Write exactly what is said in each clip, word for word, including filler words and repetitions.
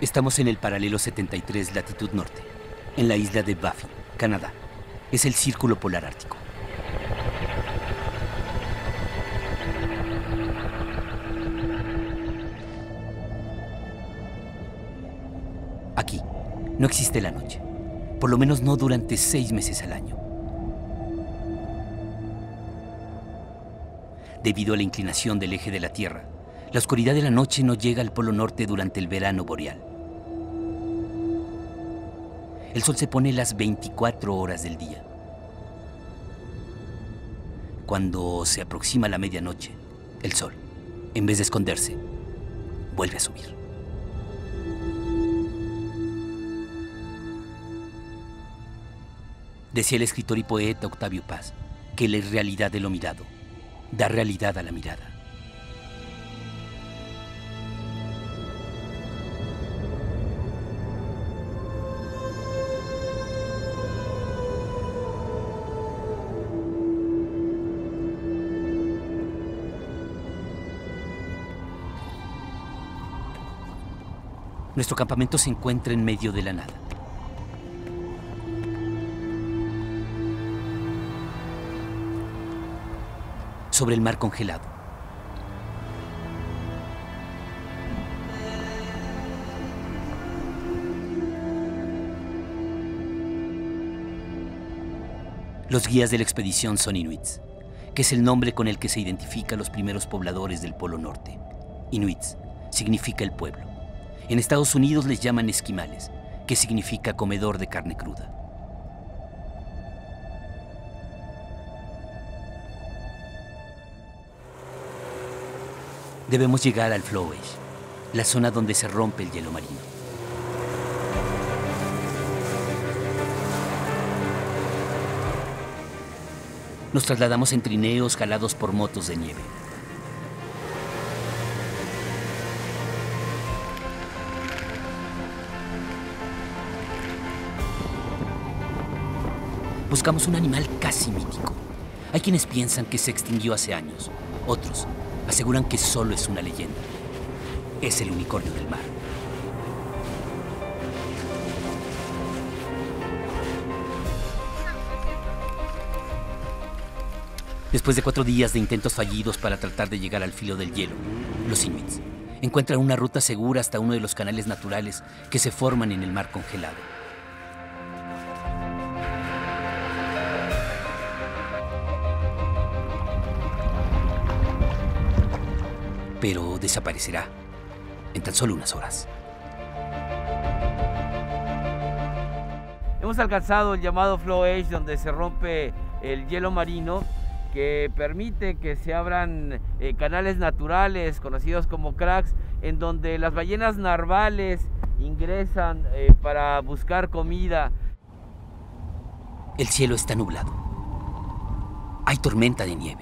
Estamos en el paralelo setenta y tres, latitud norte, en la isla de Baffin, Canadá. Es el círculo polar ártico. Aquí no existe la noche, por lo menos no durante seis meses al año. Debido a la inclinación del eje de la Tierra, la oscuridad de la noche no llega al Polo Norte durante el verano boreal. El sol se pone las veinticuatro horas del día. Cuando se aproxima la medianoche, el sol, en vez de esconderse, vuelve a subir. Decía el escritor y poeta Octavio Paz que la irrealidad de lo mirado da realidad a la mirada. Nuestro campamento se encuentra en medio de la nada. Sobre el mar congelado. Los guías de la expedición son inuits, que es el nombre con el que se identifica a los primeros pobladores del Polo Norte. Inuits significa el pueblo. En Estados Unidos les llaman esquimales, que significa comedor de carne cruda. Debemos llegar al flow edge, la zona donde se rompe el hielo marino. Nos trasladamos en trineos jalados por motos de nieve. Buscamos un animal casi mítico. Hay quienes piensan que se extinguió hace años. Otros aseguran que solo es una leyenda. Es el unicornio del mar. Después de cuatro días de intentos fallidos para tratar de llegar al filo del hielo, los inuits encuentran una ruta segura hasta uno de los canales naturales que se forman en el mar congelado. Pero desaparecerá en tan solo unas horas. Hemos alcanzado el llamado flow edge, donde se rompe el hielo marino, que permite que se abran eh, canales naturales conocidos como cracks, en donde las ballenas narvales ingresan eh, para buscar comida. El cielo está nublado. Hay tormenta de nieve.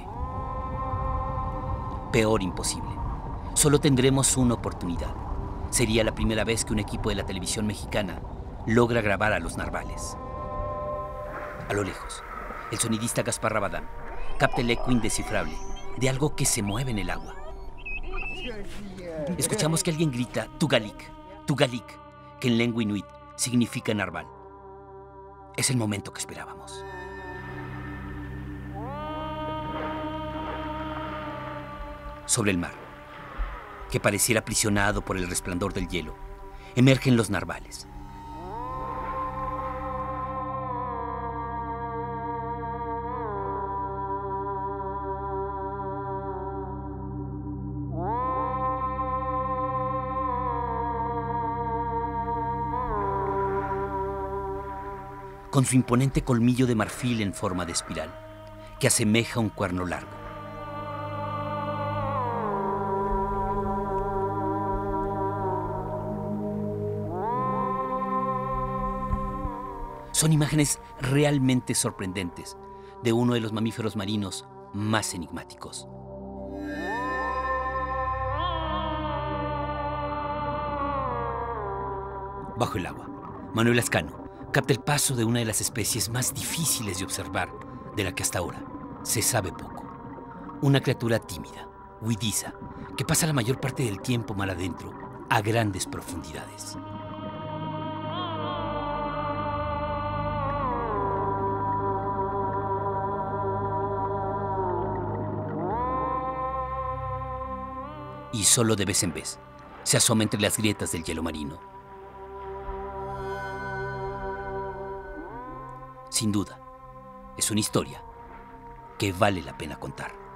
Peor imposible. Solo tendremos una oportunidad. Sería la primera vez que un equipo de la televisión mexicana logra grabar a los narvales. A lo lejos, el sonidista Gaspar Rabadán capta el eco indescifrable de algo que se mueve en el agua. Escuchamos que alguien grita Tugalik, Tugalik, que en lengua inuit significa narval. Es el momento que esperábamos. Sobre el mar, que pareciera aprisionado por el resplandor del hielo, emergen los narvales. Con su imponente colmillo de marfil en forma de espiral, que asemeja un cuerno largo. Son imágenes realmente sorprendentes de uno de los mamíferos marinos más enigmáticos. Bajo el agua, Manuel Ascano capta el paso de una de las especies más difíciles de observar, de la que hasta ahora se sabe poco. Una criatura tímida, huidiza, que pasa la mayor parte del tiempo mar adentro, a grandes profundidades. y solo de vez en vez se asoma entre las grietas del hielo marino. Sin duda, es una historia que vale la pena contar.